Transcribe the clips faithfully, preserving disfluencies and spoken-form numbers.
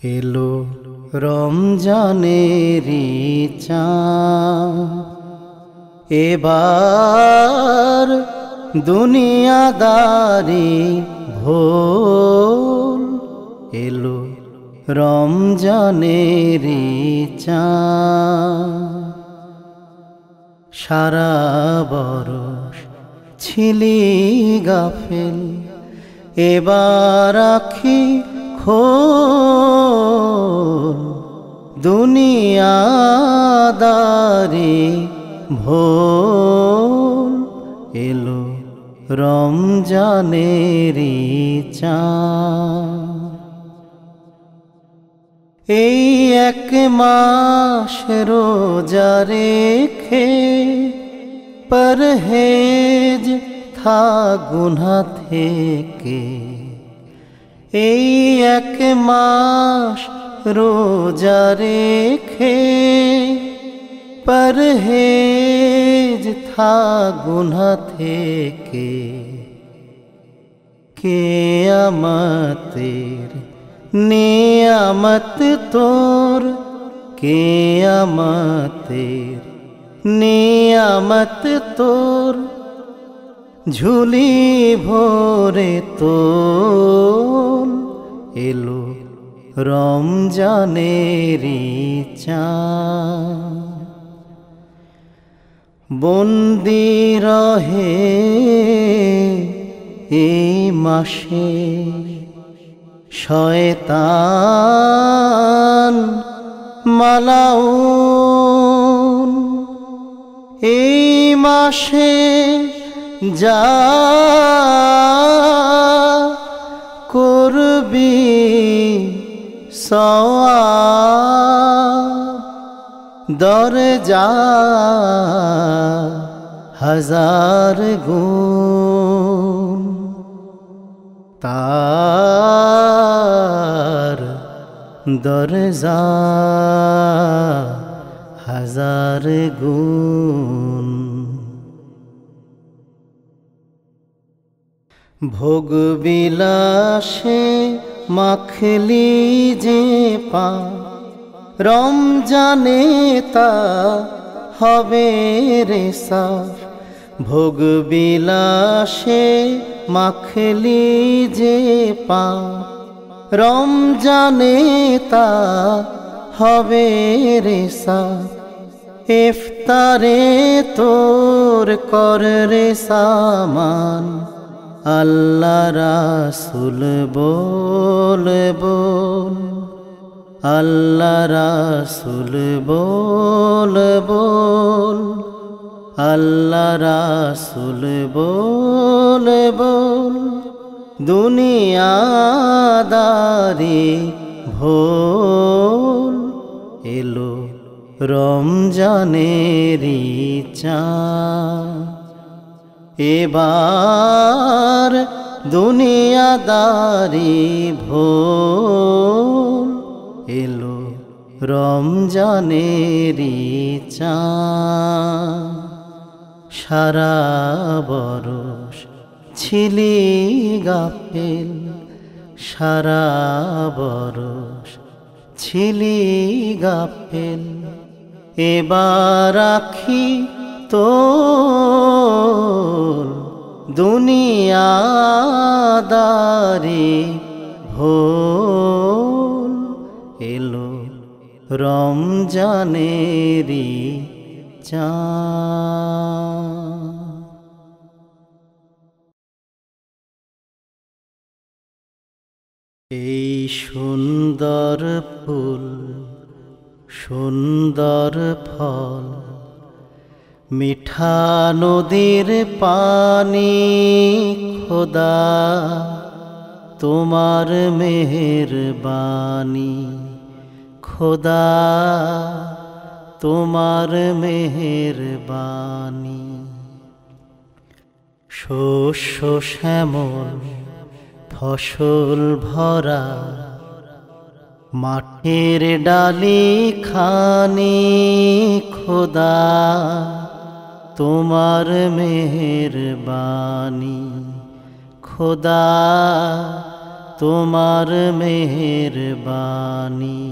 এলো রমজানেরি চাঁদ, এবার দুনিয়াদারি ভোল। এলো রমজানেরি চাঁদ, সারা বরষ ছিলি গাফেল, এবার আখি খোল। দুনিয়াদারি ভোল, এলো রমজানেরি চাঁদ। এই এক মাস রোজা রেখে পরহেজ থা গুনাহ থেকে। এই এক মাস রোজা রেখে পরহেজ থা গুনাহ থেকে। কিয়ামতের নিয়ামত তোর, কিয়ামতের নিয়ামত তোর, ঝুলি ভরে তোল। এলো রমজানেরি চাঁদ, বন্দি রহে এই মাসে শয়তান মালাউন। এই মাসে যা করবি সওয়াব, দরজা হাজার গুণ। তার দরজা হাজার গুণ। ভোগ বিলাসে মাখলি যে পা, রমজানে তা হবে রে সাফ। ভোগ বিলাসে মাখলি যে পা, রমজানে তা হবে রে সাফ। ইফতারে তোর কর রে সামান, আল্লাহ রাসূল বল বল। আল্লাহ রাসূল বল বল, আল্লাহ রাসূল বল বল। দুনিয়াদারি ভোল, এলো রমজানেরি চাঁদ। এবার দুনিয়াদারি ভোল, এলো রমজানেরি চাঁদ। সারা বরষ ছিলি গাফেল, সারা বরষ ছিলি গাফেল, এবার আখি তোল। দুনিয়াদারি ভোল, এলো রমজানেরি চাঁদ। এই সুন্দর ফুল সুন্দর ফল, মিঠা নদীর পানি, খোদা তোমার মেহেরবানি। খোদা তোমার মেহেরবানি। শস্য শ্যামল ফসল ভরা, মাঠের ডালি খানি। খোদা তোমার মেহেরবানি। খোদা তোমার মেহেরবানি।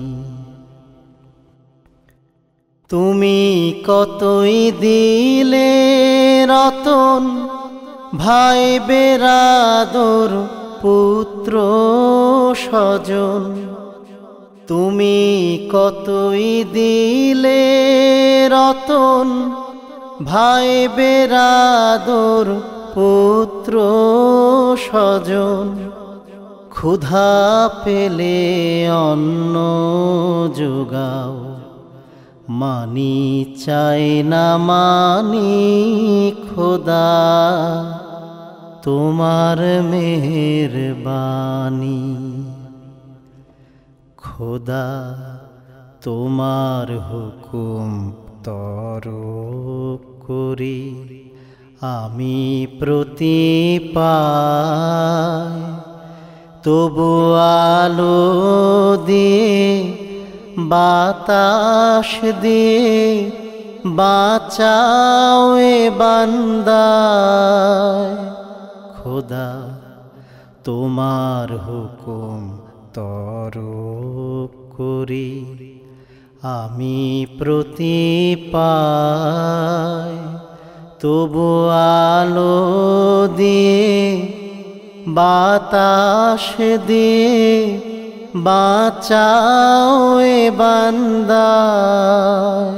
তুমি কতই দিলে রতন, ভাই বেরাদর পুত্র স্বজন। তুমি কতই দিলে রতন, ভাই বেরাদর পুত্র স্বজন। ক্ষুধা পেলে অন্ন যোগাও, মানি চাই না মানি খোদা, তোমার মেহেরবানি। খোদা তোমার হুকুম তরক করি, আমি প্রতি পাই। তবু আলো দিয়ে বাতাস দিয়ে বাঁচাও এ বান্দায়। খোদা তোমার হুকুম তরক করি, আমি প্রতি পাই। তবু আলো দিয়ে বাতাস দিয়ে বাঁচাও এ বান্দায়।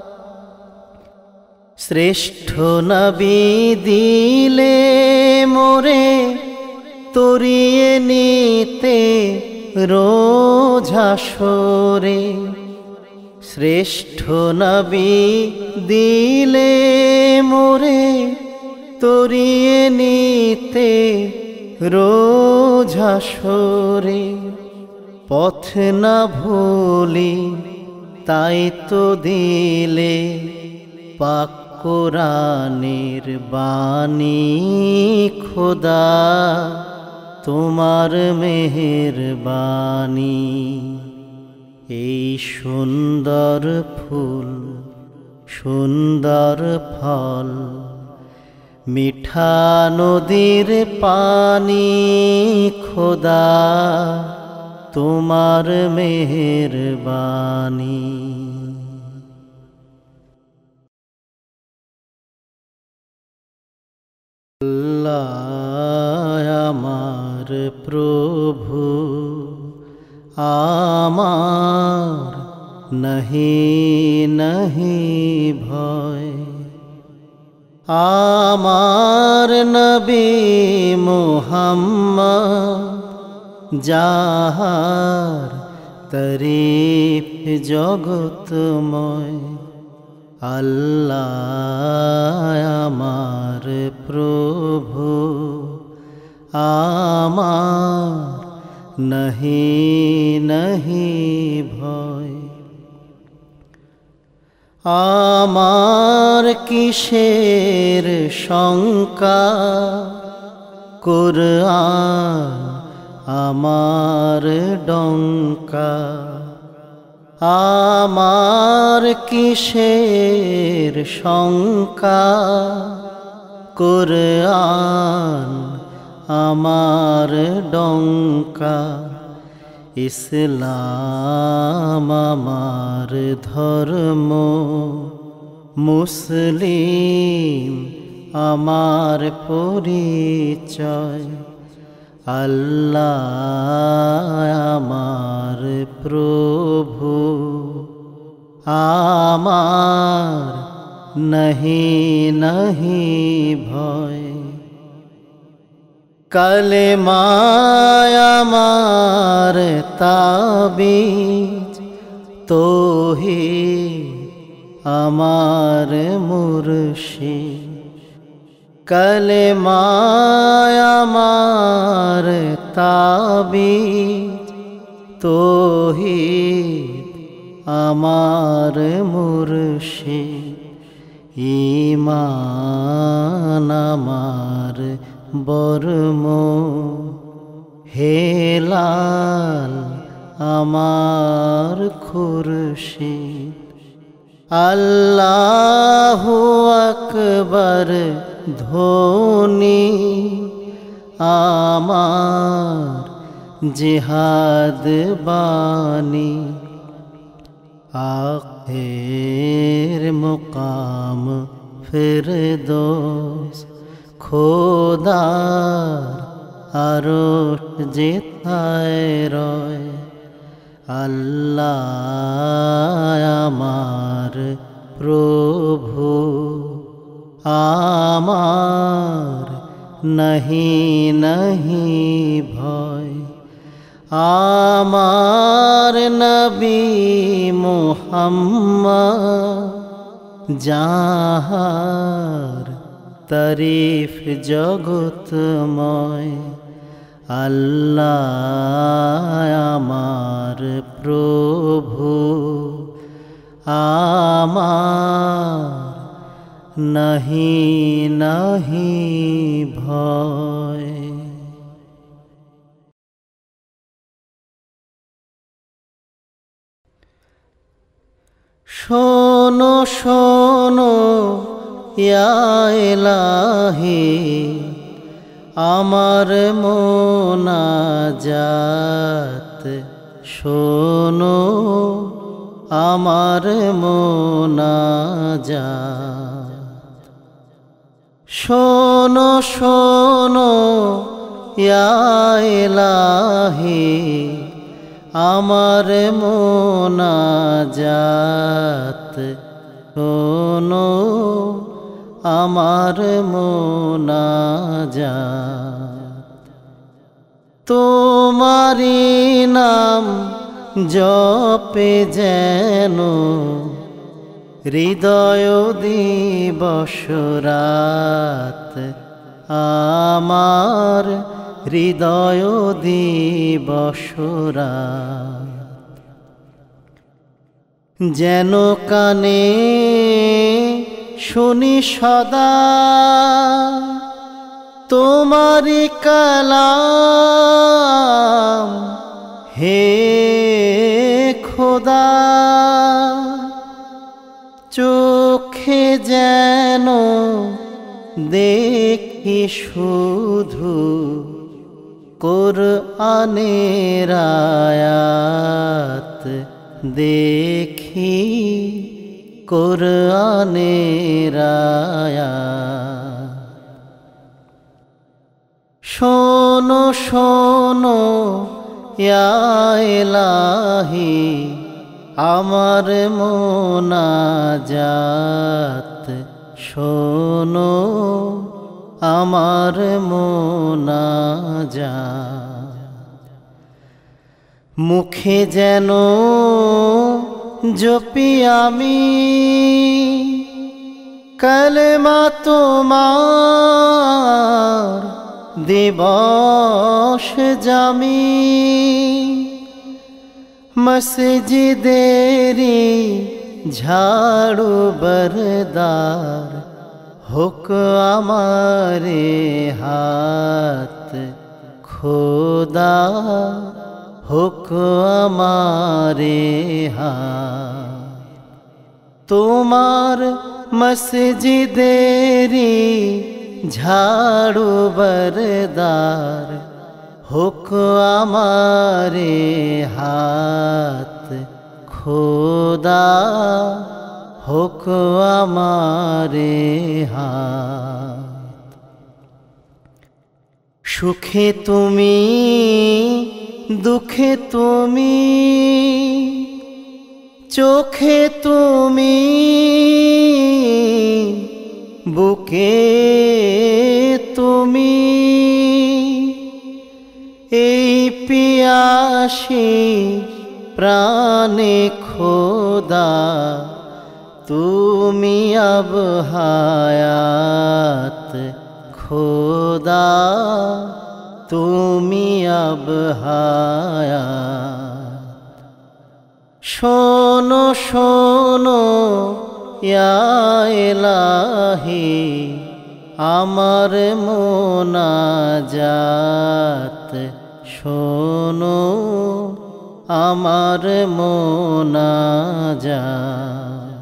শ্রেষ্ঠ নবী দিলে মোরে তরিয়ে নিতে রোজ হাসরে। শ্রেষ্ঠ নবী দিলে মোরে তরিয়ে নিতে রোজ হাসরে। পথ না ভুলি তাই তো দিলে পাক কোরআনের বাণী। খোদা তোমার মেহেরবানি। এই সুন্দর ফুল সুন্দর ফল, মিঠা নদীর পানি। খোদা তোমার মেহেরবানি। আল্লাহ আমার প্রভু, আমার নহি নহি ভয়। আমার নবী মুহাম্মদ, যাহার তারিফ জগতময়। আল্লাহ আমার প্রভু, আমার নহি নহি ভয়। আমার কিসের শঙ্কা, কুরআন আমার ডঙ্কা। আমার কিসের শঙ্কা, কুরআন আমার ডঙ্কা। ইসলাম আমার ধর্ম, মুসলিম আমার পরিচয়। আল্লাহ আমার প্রভু, আমার নহি নহি ভয়। কালেমায় আমার তাবিজ, তৌহিদ আমার মুর্শিদ। কালেমায় আমার তাবিজ, তৌহিদ আমার মুর্শিদ। ঈমান আমার বর্ম, হেলাল আমার খুরশিদ। আল্লাহু আকবার ধ্বনি আমার জিহাদ বানী আখের মুকাম ফিরদৌস খোদার আরশ যেথায় রয় আল্লাহ আমার প্রভু আমার নহি নহি ভয় আমার নবী মুহাম্মদ যাহার তারিফ জগতময় আল্লাহ আমার প্রভু আমার নহি নহি ভয়। শোনো শোনো ইয়া ইলাহি আমার মোনাজাত শোনো আমার মোনাজাত শোনো শোনো ইয়া ইলাহি আমার মোনাজাত শোনো আমার মোনাজাত তোমারি নাম জপে যেন হৃদয় দিবস রাত আমার হৃদয় দিবস রাত যেন কানে শুনি সদা তোমারি কালাম হে খোদা চোখে যেন দেখি শুধু কোরআনের আয়াত দেখি কোরআনের আয়াত শোনো শোনো ইয়া ইলাহি আমার মোনাজাত শোনো আমার মোনাজাত মুখে যেন জপি আমি কালেমা তোমার দিবস জামি মসজিদেরি ঝাড়ু বরদার হোক আমারে হাত খোদা হোক আমারে হাত তোমার মসজিদেরি ঝাড়ু বরদার হোক আমারে হাত খোদা হোক আমারে হাত সুখে তুমি দুঃখে তুমি চোখে তুমি বুকে তুমি এই পিয়াসী প্রাণে খোদা তুমি আব হায়াত খোদা তুমি আব হায়াত শোনো শোনো ইয়া ইলাহি আমার মোনাজাত শোনো আমার মোনাজাত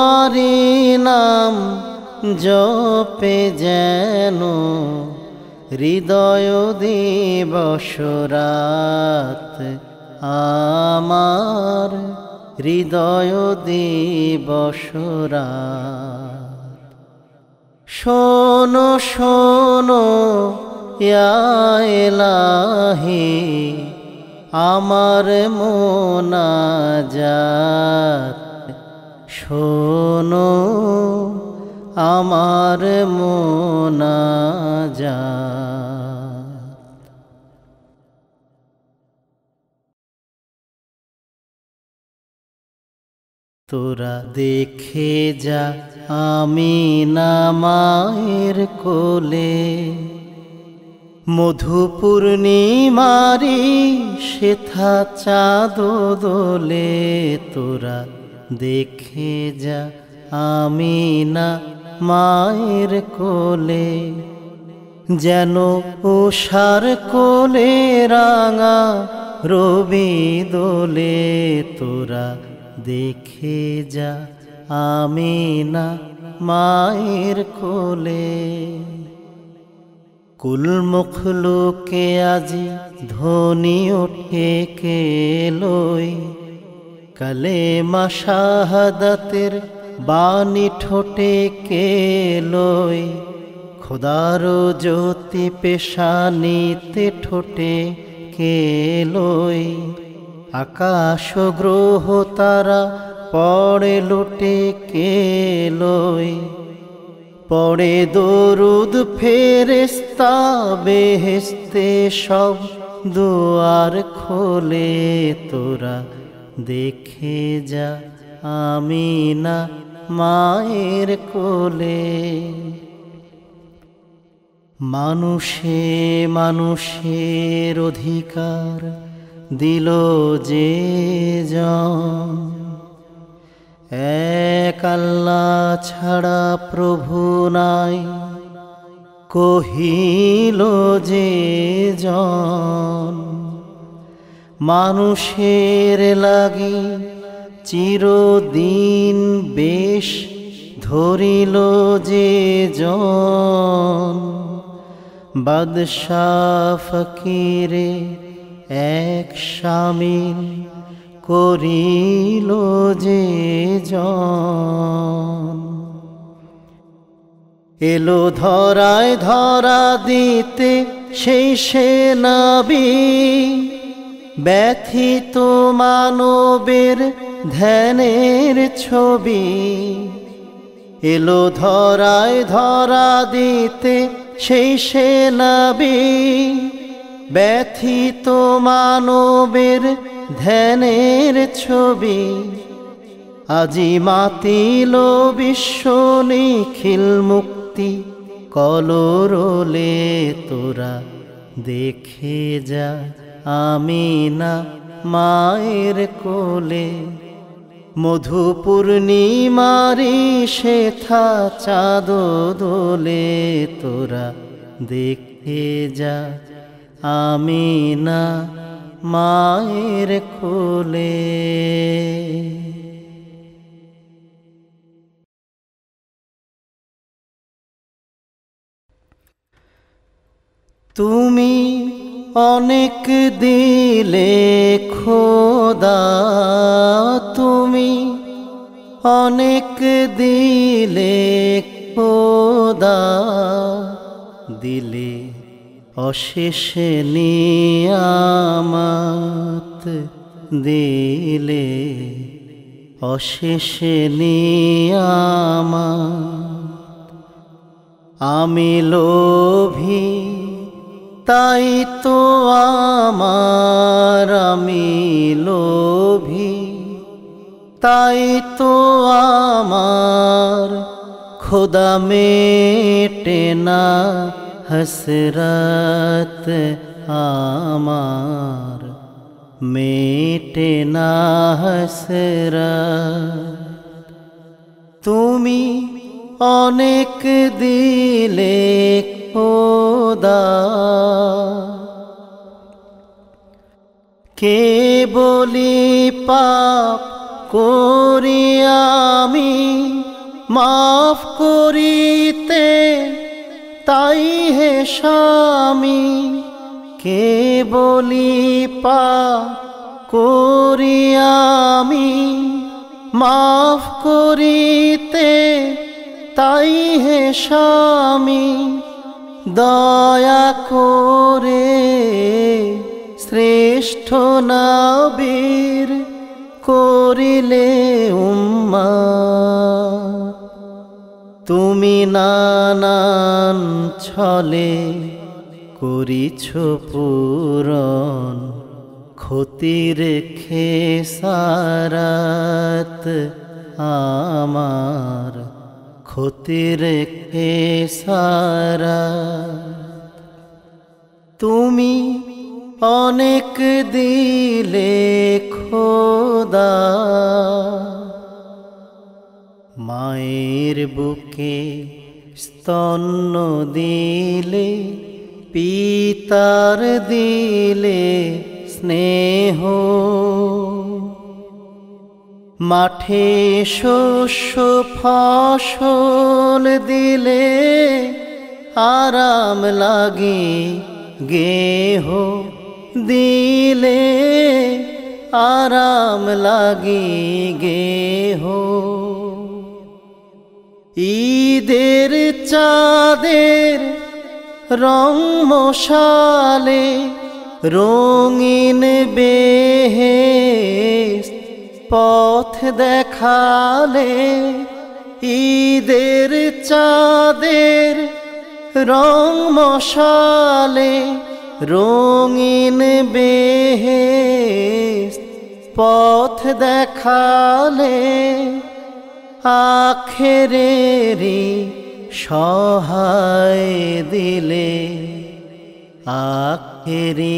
তোমারি নাম জপে যেন হৃদয় দিবস রাত আমার হৃদয় দিবস রাত। শোনো শোনো ইয়া ইলাহি আমার মোনাজাত, শোনো আমার মোনাজাত। তোরা দেখে যা আমিনা মায়ের কোলে, মধু পূর্ণিমারি সেথা চাঁদ দোলে। তোরা দেখে যা আমিনা মায়ের কোলে, যেন উষার কোলে রাঙা রবি দোলে। তোরা দেখে যা আমিনা মায়ের কোলে। কুল মুখলুকে আজি ধ্বনি ওঠে কেলই, কালেমা শাহাদাতের বাণী ঠোঁটে কেলই। খোদার জ্যোতি পেশানিতে ঠোঁটে কেলই। আকাশ গ্রহ তারা পড়ে লুটে কেলই। পড়ে দরুদ ফেরেশতা বেহেশতে সব দুয়ার খোলে। তোরা দেখে যা আমিনা মায়ের কোলে। মানুষে মানুষের অধিকার দিল যে জন, এক আল্লাহ ছাড়া প্রভু নাই কহিল যে জন। মানুষের লাগি চিরদিন বেশ ধরিল যে জন। বাদশাহ ফকিরে এক শামিল করিল যে জন। এলো ধরায় ধরা দিতে সেই সে নবী, ব্যথিত মানবের ধ্যানের ছবি। এলো ধরায় ধরা দিতে সেই সে নবী, ব্যথিত মানবের ধ্যানের ছবি। আজি মাতিল বিশ্ব নিখিল মুক্তি কলরলে। তোরা দেখে যা আমিনা মায়ের কোলে, মধু পূর্ণিমারি সেথা চাঁদ দোলে। তোরা দেখে যা আমিনা মায়ের কোলে। তুমি অনেক দিলে খোদা, তুমি অনেক দিলে খোদা। দিলে অশেষ নিয়ামত, দিলে অশেষ নিয়ামত। আমি লোভী তাই তো আমার, আমি লোভী তাই তো আমার। খোদা মেটে না হসরত আমার, মেটে না হসরত। তুমি অনেক দিলে খোদা, কে বলি পাপ করি আমি, মাফ করিতে তাই হে স্বামী কে বলি পাপ করি আমি মাফ করিতে তাই হে স্বামী দয়া করে শ্রেষ্ঠ নবীর করিলে উম্মত তুমি নানান ছলে করিছ পূরণ ক্ষতির খেসারাত আমার ক্ষতির খেসারাত তুমি অনেক দিলে খোদা মায়ের বুকে স্তন্য দিলে পিতার দিলে স্নেহ মাঠে শস্য ফসল দিলে আরাম লাগে গেহ দিলে আরাম লাগে গেহ ঈদের চাঁদের রং মশালে রঙিন বেহেশত পথ দেখালে ঈদের চাঁদের রং মশালে রঙিন বেহেশত পথ দেখালে আখেরেরি সহায় দিলে আখেরি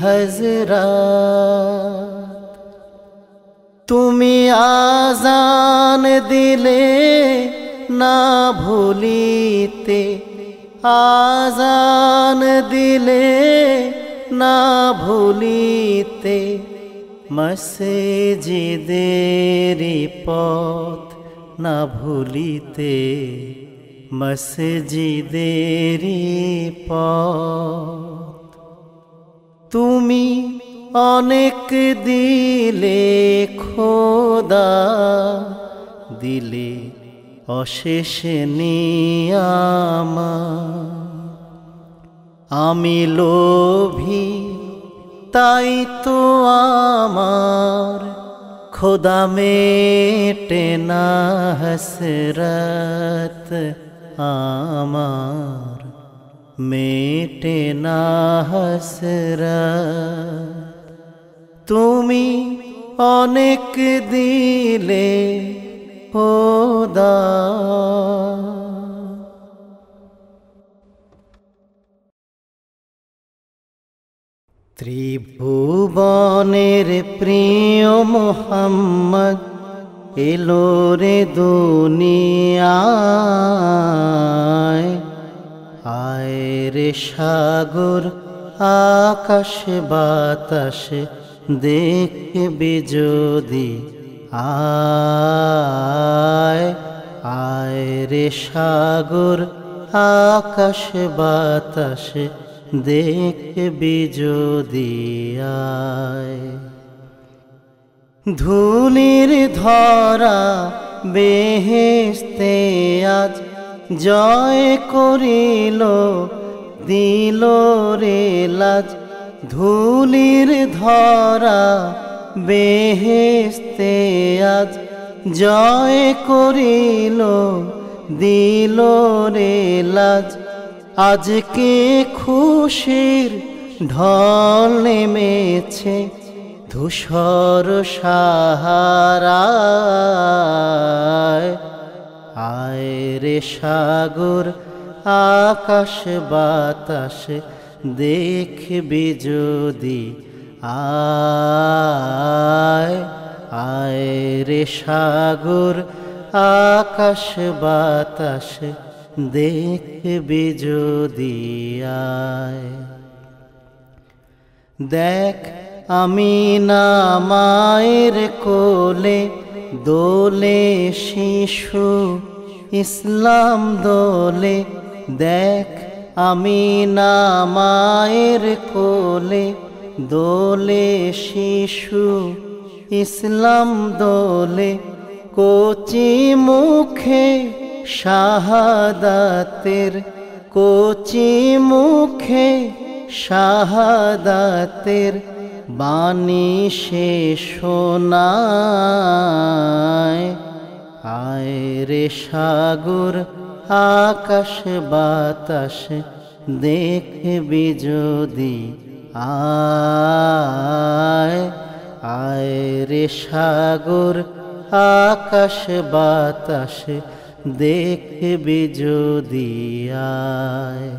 হযরত তুমি আজান দিলে না ভুলিতে আজান দিলে না ভুলিতে মসজিদেরি পথ না ভুলিতে মসজিদেরি পথ তুমি অনেক দিলে খোদা দিলে অশেষ নিয়ামত আমি লোভী তাই তো আমার খোদা মেটে না হসরত আমার মেটে না হসরত তুমি অনেক দিলে খোদা ত্রিভুবনের প্রিয় মোহাম্মদ এলো রে দুনিয়ায় আয় রে সাগর আকাশ বাতাস দেখবি যদি আয় আয় রে সাগর আকাশ বাতাস দেখবি যদি আয় ধুলির ধরা বেহেশতে আজ জয় করিল দিল রে লাজ ধুলির ধরা বেহেশতে আজ জয় করিল দিল রে লাজ আজকে খুশির ঢল নেমেছে ধূসর সাহারায় আয় রে সাগর আকাশ বাতাস দেখবি যদি আয় আয় রে সাগর আকাশ বাতাস দেখবি যদি আয় দেখ আমি না মায়ের কোলে দোলে শিশু ইসলাম দোলে দেখ আমিনা মায়ের কোলে দোলে শিশু ইসলাম দোলে কচি মুখে শাহাদাতের কচি মুখে শাহাদাতের বাণী সে শোনায়। আয় রে সাগর আকাশ বাতাস দেখবি যদি আয়। আয় রে সাগর আকাশ বাতাস দেখবি যদি আয়।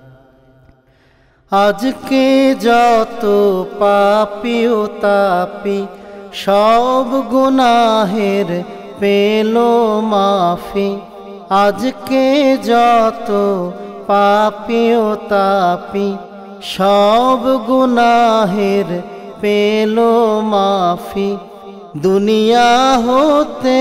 আজকে যত পাপী ও তাপী সব গুনাহের পেল মাফি। আজকে যত পাপী ও তাপী সব গুনাহের পেল মাফি। দুনিয়া হতে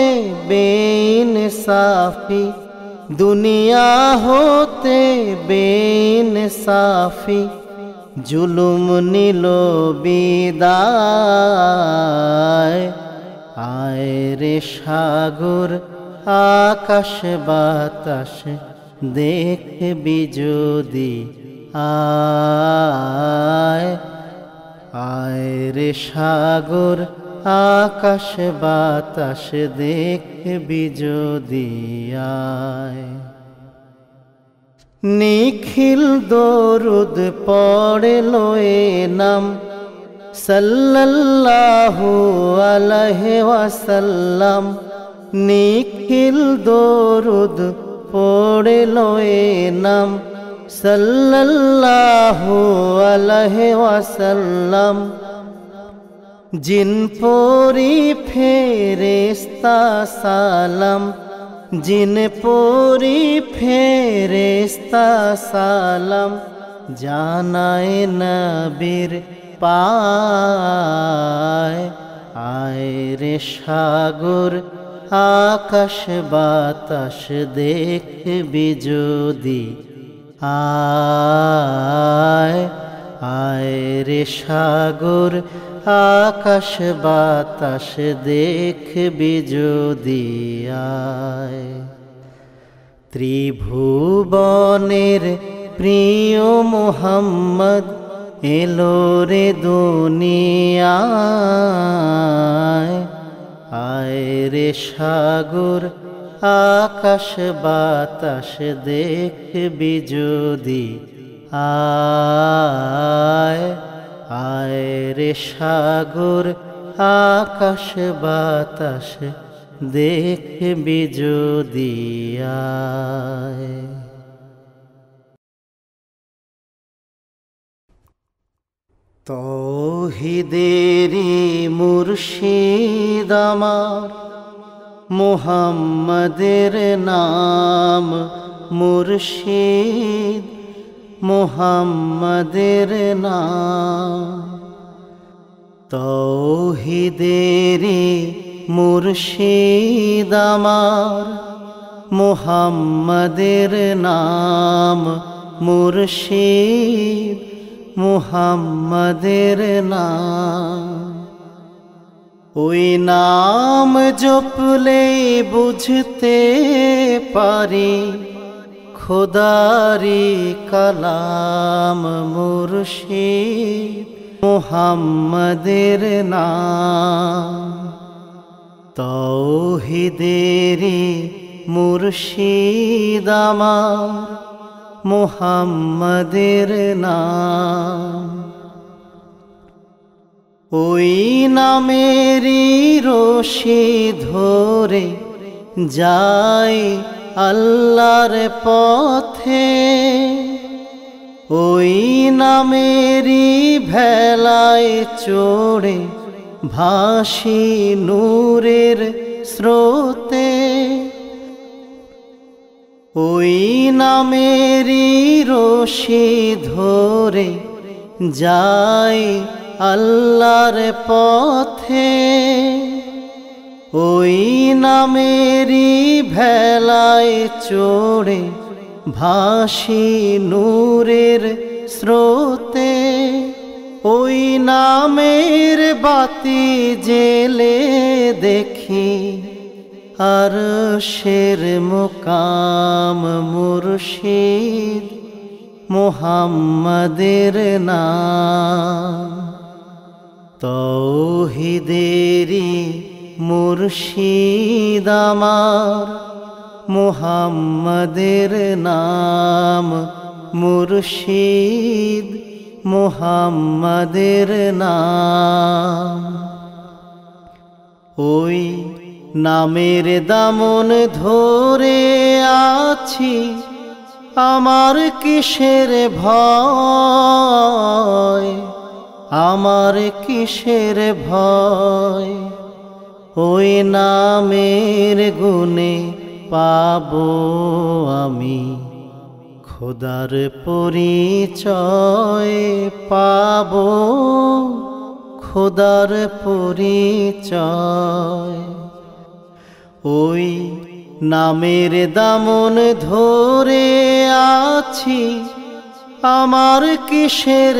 বেইনসাফি দুনিয়া হতে বেইনসাফি জুলুম নিল বিদায়। আয় রে সাগর আকাশ বাতাস দেখবি যদি আয়। আয় রে সাগর আকাশ বাতাস দেখবি যদি আয়। নিখিল দরুদ পড়ে লয়ে নাম সাল্লাল্লাহু আলাইহি ওয়াসাল্লাম। নিখিল দরুদ পড়ে লয়ে নাম সাল্লাল্লাহু আলাইহি ওয়াসাল্লাম। জিন পরি ফেরেশতা সালাম জিন পরি ফেরেশতা সালাম জানায় নবীর পায়। আয় রে সাগর আকাশ বাতাস দেখবি যদি আয়। আয় রে সাগর আকাশ বাতাস দেখবি যদি আয়। ত্রিভুবনের প্রিয় মুহাম্মদ এলো রে দুনিয়ায়। আয় রে সাগর আকাশ বাতাস দেখবি যদি আয়। আয় রে সাগর আকাশ বাতাস দেখবি যদি আয়। তৌহিদেরি মুর্শিদ আমার মুহাম্মদের নাম মুর্শিদ মুহাম্মদের নাম। তৌহিদেরি মুর্শিদ আমার মুহাম্মদের নাম মুর্শিদ মুহাম্মদের নাম। ওই নাম জপলে বুঝতে পারি খোদারি কালাম মুর্শিদ মুহাম্মদের নাম। তৌহিদেরি মুর্শিদ আমার মুহাম্মদের নাম। ওই নামেরই রশি ধরে যাই আল্লাহর পথে। ওই নামেরই ভেলায় চড়ে ভাসি নূরের স্রোতে। ওই নামেরই রশি ধরে যাই আল্লাহর পথে। ওই নামেরই ভেলায় চড়ে ভাসি নূরের স্রোতে, ওই নামের বাতি জেলে দেখি আরশের মুকাম মুর্শিদ মুহাম্মাদের নাম। তৌহিদেরি মুর্শিদ আমার, মুহাম্মাদের নাম মুর্শিদ মুহাম্মাদের নাম। ওই নামের দামন ধরে আছি, আমার কিসের ভয়, আমার কিসের ভয়। ওই নামের গুণে পাবো আমি খোদার পরিচয়, পাবো খোদার পরিচয়। ওই নামের দামন ধরে আছি, আমার কিসের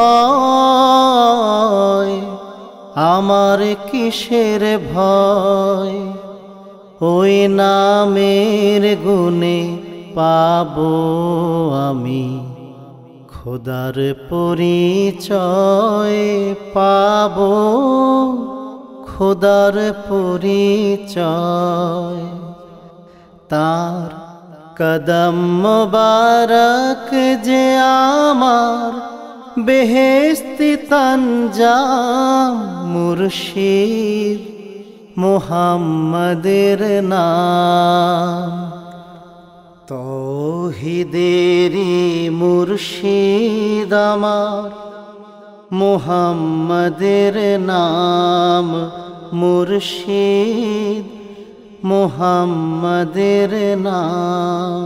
ভয়, আমার কিসের ভয়। ওই নামের গুণে পাবো আমি খোদার পরিচয়, পাবো খোদার পরিচয়। তার কদম মোবারক যে আমার বেহেশতি তঞ্জাম, মুর্শিদ মুহাম্মাদের নাম। তৌহিদেরি মুর্শিদ আমার, মুহাম্মাদের নাম মুর্শিদ মুহাম্মাদের নাম।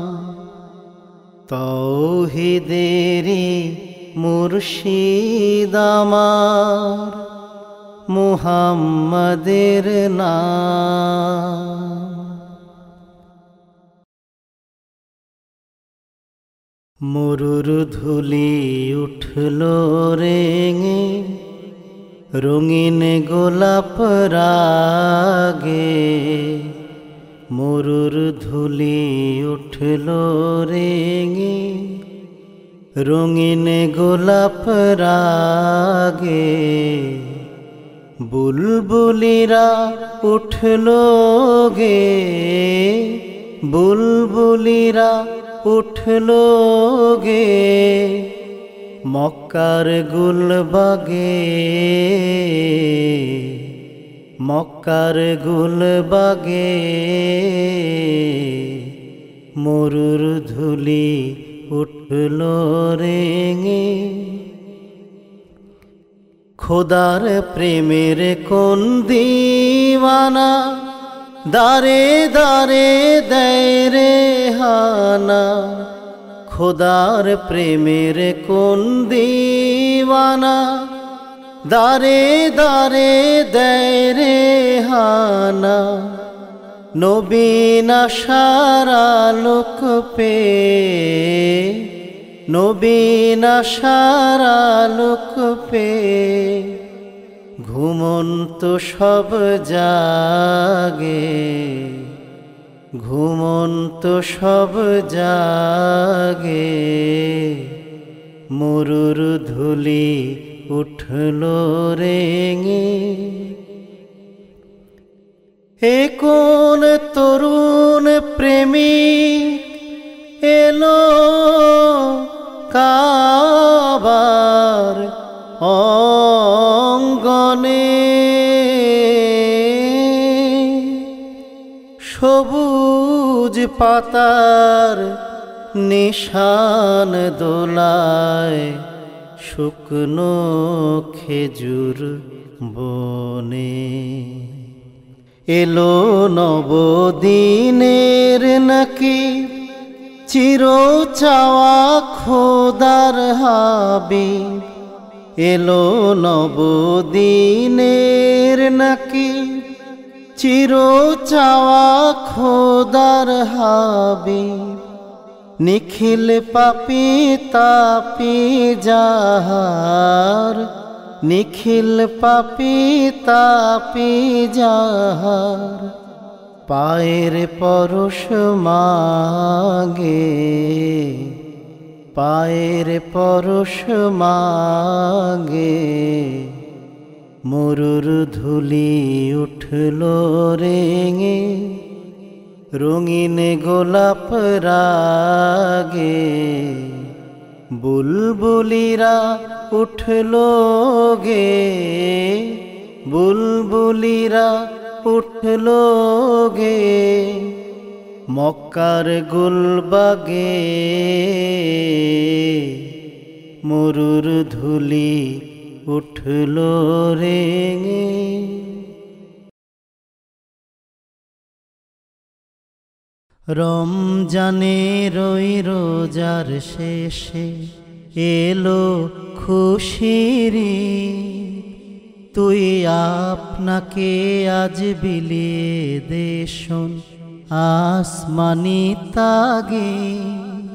তৌহিদেরি মুর্শিদ আমার, মুহাম্মাদের নাম। মরুর ধুলি উঠল রেঙে, রঙিন গোলাপ রাগে। মরুর ধুলি উঠল রেঙে, রঙিন গোলাপ রাগে। বুলবুলিরা উঠল গে, বুলবুলিরা উঠল গে। মক্কার গুলবাগে, মক্কার গুলবাগে। মরুর ধুলি উঠল রেঙে, খোদার প্রেমের কোন দিওয়ানা দারে দারে দেয় রে হানা। খোদার প্রেমের কোন দিওয়ানা দারে দারে দেয় রে হানা। নবীন আশার আলোক পে, নবীন আশার আলোক পে। ঘুমন্ত সব জাগে, ঘুমন্ত সব জাগে। মরুর ধুলি উঠল রেঙে, এ কোন তরুণ প্রেমিক এলো কাবার অঙ্গনে। সবুজ পাতার নিশান দোলায়, শুকনো খেজুর বনে। এলো নবদিনের নাকি চির চাওয়া খোদার হাবিব। এলো নবদিনের নাকি চির চাওয়া খোদার হাবিব। নিখিল পাপি তাপি যাহার, নিখিল পাপি তাপি যাহার, পায়ের পরশ মাগে, পায়ের পরশ মাগে। মরুর ধুলি উঠল রেঙে, রঙিন গোলাপ রাগে। বুলবুলিরা উঠল গে, বুলবুলিরা উঠল গে, মক্কার গুলবাগে। মরুর ধুলি উঠল রেঙে। রমজানের ওই রোজার শেষে এলো খুশির ঈদ, তুই আপনাকে আজ বিলিয়ে দে শোন আসমানি তাগিদ।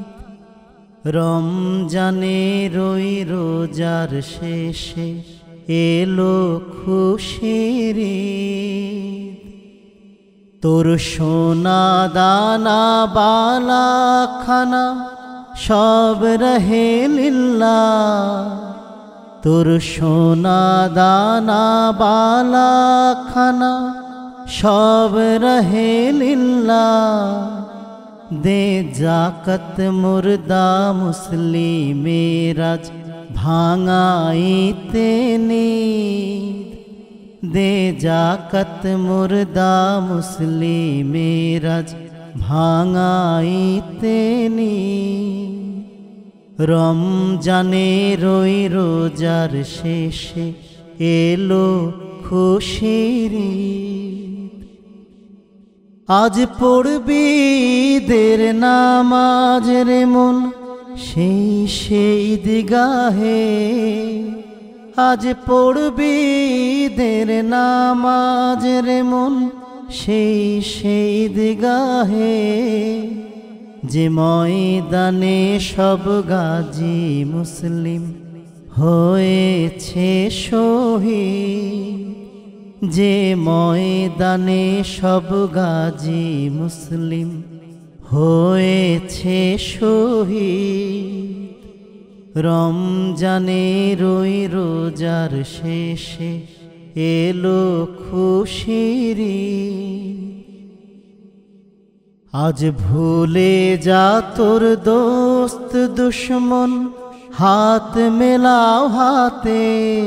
রমজানের ওই রোজার শেষে এলো খুশির ঈদ, তোর সোনা দানা বালা খানা সব রহে লিল্লাহ। তোর সোনা দানা বালা খানা সব রহে লিল্লাহ। দে জাকাত মুর্দা মুসলিমেরাজ ভাঙাইতে নিদ, দে জাকাত মুর্দা মুসলিমেরাজ ভাঙাইতে নিদ। রমজানের ওই রোজার শেষে এলো খুশির ঈদ, আজ পড়বি দের নামাজ রে মন সেই সেই দিগাহে। আজ পড়বি দের নামাজ রে মন সেই সেই দিগাহে। যে ময়দানে সব গাজী মুসলিম হয়েছে শহীদ, যে ময়দানে সব গাজী মুসলিম হয়েছে শহীদ। রমজানের ওই রোজার শেষে এলো খুশির ঈদ, আজ ভুলে যা তোর দোস্ত দুশ্মন হাত মেলাও হাতে।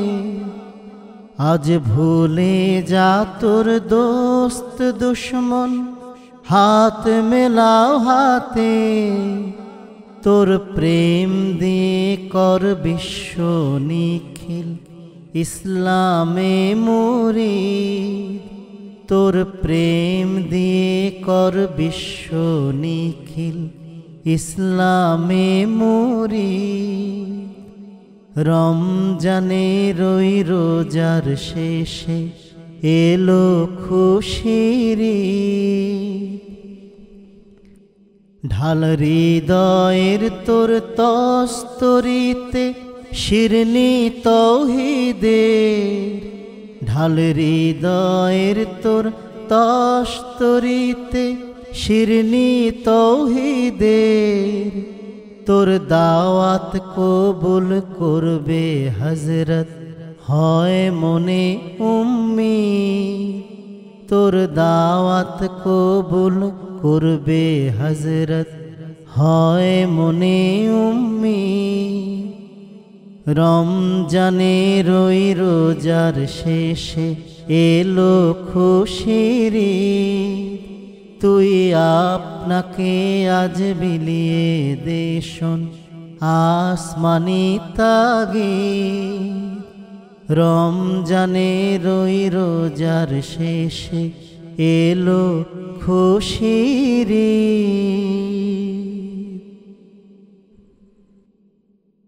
আজ ভুলে যা তোর দোস্ত দুশ্মন হাত মেলাও হাতে। তোর প্রেম দিয়ে কর বিশ্ব নিখিল ইসলামে মুরিদ, তোর প্রেম দিয়ে কর বিশ্ব নিখিল ইসলামে মুরিদ। রমজানের ওই রোজার শেষে এলো খুশির ঈদ, ঢাল হৃদয়ের তোর তস্তরিতে শিরনি তৌহিদের। ঢাল হৃদয়ের তোর তস্তরিতে শিরনি তৌহিদের। তোর দাওয়াত কবুল করবে হযরত হয় মনে উম্মিদ। তোর দাওয়াত কবুল করবে হযরত হয় মনে উম্মিদ। রমজানের ওই রোজার শেষে এলো খুশির ঈদ, তুই আপনাকে আজ বিলিয়ে দে শোন আসমানি তাগিদ। রমজানের ওই রোজার শেষে এলো খুশির ঈদ।